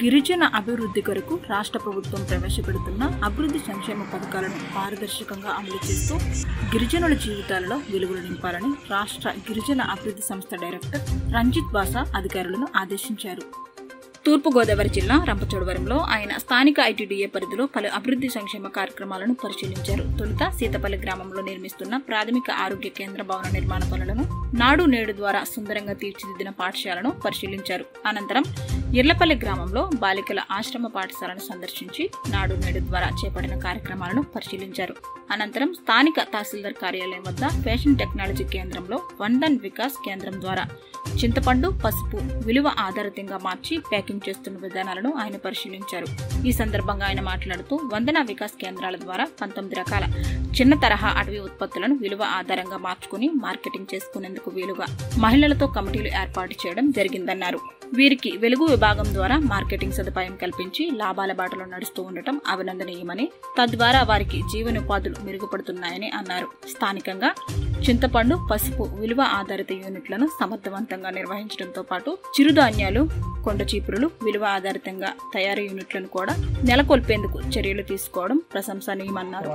గిరిజన అభివృద్ధి కొరకు రాష్ట్ర ప్రభుత్వం ప్రవేశపెడుతున్న అభివృద్ధి సంక్షేమ పథకాలను పారదర్శకంగా అమలు చేస్తూ గిరిజనుల జీవితాలలో వెలుగులు నింపాలని రాష్ట్ర గిరిజన అభివృద్ధి సంస్థ డైరెక్టర్ రంజిత్ బాసా అధికారులను ఆదేశించారు. తూర్పుగోదావరి జిల్లా రంపచోడవరంలో ఆయన స్థానిక ఐటీడీఏ పరిధిలో పలు అభివృద్ధి సంక్షేమ కార్యక్రమాలను పరిశీలించారు. తొలుత సీతపల్లి గ్రామంలో నిర్మిస్తున్న ప్రాథమిక ఆరోగ్య కేంద్ర భవన నిర్మాణ పనులను, నాడు నేడు ద్వారా సుందరంగా తీర్చిదిద్దిన పాఠశాలను పరిశీలించారు. అనంతరం ఇర్లపల్లి గ్రామంలో బాలికల ఆశ్రమ పాఠశాలను సందర్శించి నాడు నేడు ద్వారా చేపట్టిన కార్యక్రమాలను పరిశీలించారు. అనంతరం స్థానిక తహసీల్దార్ కార్యాలయం వద్ద ఫ్యాషన్ టెక్నాలజీ కేంద్రంలో వందన్ వికాస్ కేంద్రం ద్వారా చింతపండు, పసుపు విలువ ఆధారితంగా మార్చి ప్యాకింగ్ చేస్తున్న విధానాలను ఆయన పరిశీలించారు. ఈ సందర్భంగా ఆయన మాట్లాడుతూ వందన వికాస్ కేంద్రాల ద్వారా 19 రకాల చిన్న తరహా అటవీ ఉత్పత్తులను విలువ ఆధారంగా మార్చుకుని మార్కెటింగ్ చేసుకునేందుకు వీలుగా మహిళలతో కమిటీలు ఏర్పాటు చేయడం జరిగిందన్నారు. వీరికి వెలుగు విభాగం ద్వారా మార్కెటింగ్ సదుపాయం కల్పించి లాభాల బాటలో నడుస్తూ ఉండటం అభినందనీయమని, తద్వారా వారికి జీవనోపాధులు మెరుగుపడుతున్నాయని అన్నారు. స్థానికంగా చింతపండు, పసుపు విలువ ఆధారిత యూనిట్లను సమర్థవంతంగా నిర్వహించడంతో పాటు చిరుధాన్యాలు, కొండ చీపురులు విలువ ఆధారితంగా తయారీ యూనిట్లను కూడా నెలకొల్పేందుకు చర్యలు తీసుకోవడం ప్రశంసనీయమన్నారు.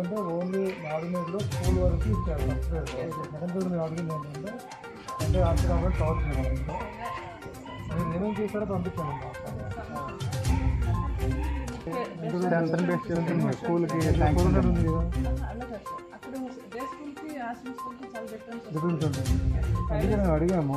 అడిగాము